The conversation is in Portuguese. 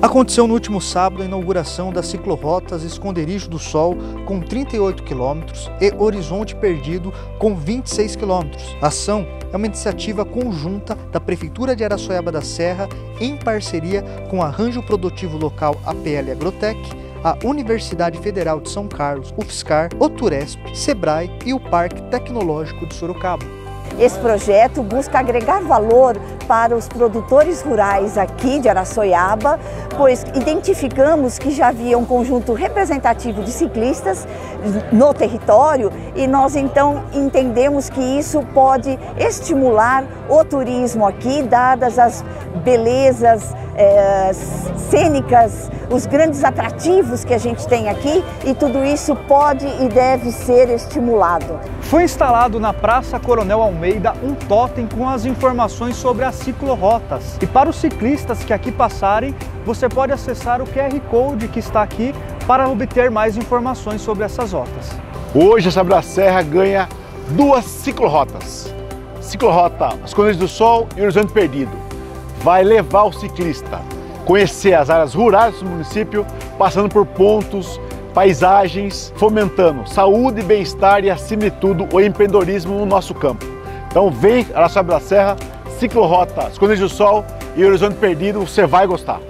Aconteceu no último sábado a inauguração das ciclorotas Esconderijo do Sol com 38 km e Horizonte Perdido com 26 km. A ação é uma iniciativa conjunta da Prefeitura de Araçoiaba da Serra em parceria com a Arranjo Produtivo Local APL Agrotec, a Universidade Federal de São Carlos, UFSCar, o Turesp, Sebrae e o Parque Tecnológico de Sorocaba. Esse projeto busca agregar valor para os produtores rurais aqui de Araçoiaba, pois identificamos que já havia um conjunto representativo de ciclistas no território e nós então entendemos que isso pode estimular o turismo aqui, dadas as belezas cênicas, os grandes atrativos que a gente tem aqui, e tudo isso pode e deve ser estimulado. Foi instalado na Praça Coronel Almeida um totem com as informações sobre as ciclorotas. E para os ciclistas que aqui passarem, você pode acessar o QR Code que está aqui para obter mais informações sobre essas rotas. Hoje a Araçoiaba da Serra ganha duas ciclorotas. Ciclorota Esconderijo do Sol e Horizonte Perdido. Vai levar o ciclista a conhecer as áreas rurais do município, passando por pontos, paisagens, fomentando saúde, bem-estar e, acima de tudo, o empreendedorismo no nosso campo. Então vem Araçoiaba da Serra, ciclorota Esconderijo do Sol e Horizonte Perdido, você vai gostar.